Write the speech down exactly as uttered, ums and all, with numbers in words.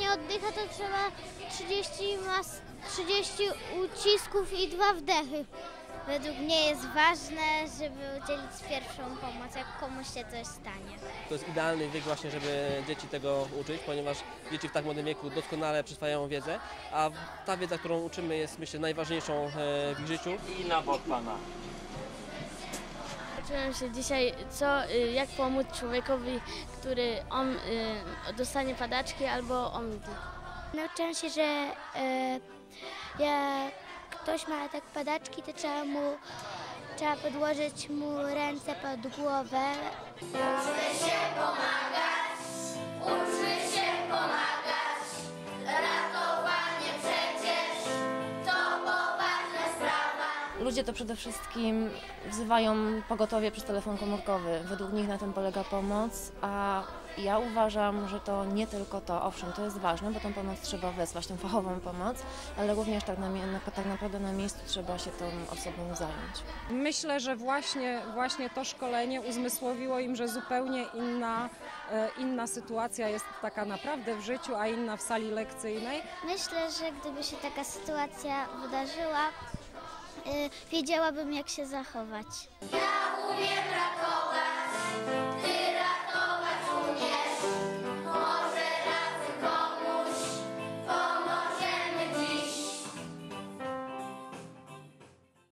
nie oddycha, to trzeba trzydzieści, mas, trzydzieści ucisków i dwa wdechy. Według mnie jest ważne, żeby udzielić pierwszą pomoc, jak komuś się coś stanie. To jest idealny wiek właśnie, żeby dzieci tego uczyć, ponieważ dzieci w tak młodym wieku doskonale przyswajają wiedzę, a ta wiedza, którą uczymy, jest, myślę, najważniejszą w ich życiu. I na bok pana. Uczyłem się dzisiaj, co, jak pomóc człowiekowi, który om, dostanie padaczki albo omdli. Nauczyłam się, że e, jak ktoś ma atak padaczki, to trzeba mu trzeba podłożyć mu ręce pod głowę. Uczmy się pomagać, uczmy się pomagać. Ratowanie przecież to poważna sprawa. Ludzie to przede wszystkim wzywają pogotowie przez telefon komórkowy. Według nich na tym polega pomoc, a ja uważam, że to nie tylko to. Owszem, to jest ważne, bo tą pomoc trzeba wezwać, tą fachową pomoc, ale również tak, na, tak naprawdę na miejscu trzeba się tą osobą zająć. Myślę, że właśnie, właśnie to szkolenie uzmysłowiło im, że zupełnie inna, inna sytuacja jest taka naprawdę w życiu, a inna w sali lekcyjnej. Myślę, że gdyby się taka sytuacja wydarzyła, yy, wiedziałabym, jak się zachować. Ja umiem ratować.